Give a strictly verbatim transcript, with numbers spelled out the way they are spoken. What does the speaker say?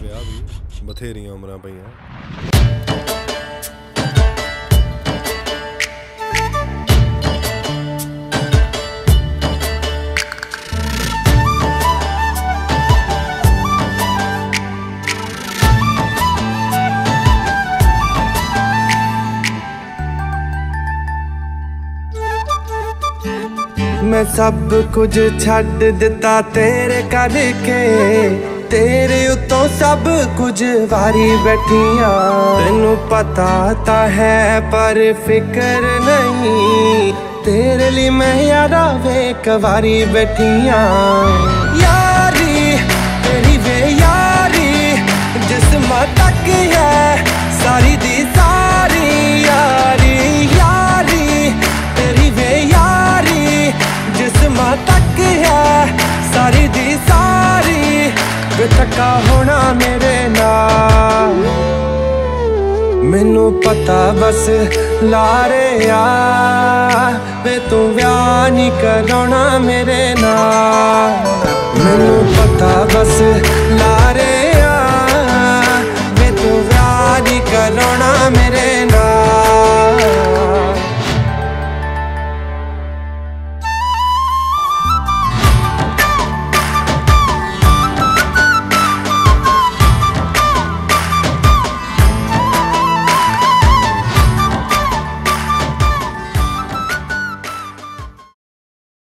ਵਿਆਹ ਵੀ ਬਥੇਰੀਆਂ ਉਮਰਾਂ ਪਈਆਂ। मैं सब कुछ छड्ड दिता तेरे करके, तेरे उतों सब कुछ वारी बैठिया। तेनू पता ता है पर फिक्र नहीं, तेरे लिए मैं यारा वे कवारी बैठिया। यारी तेरी वे यारी जिस्म तक है सारी दी सारी यारी। यारी तेरी वे यारी जिस्म तक है सारी दी सारी। वे थका होना मेरे नाल मैनू पता बस लारे आ। वे तू व्याह नहीं कराना मेरे नाल, मैनू पता बस लारे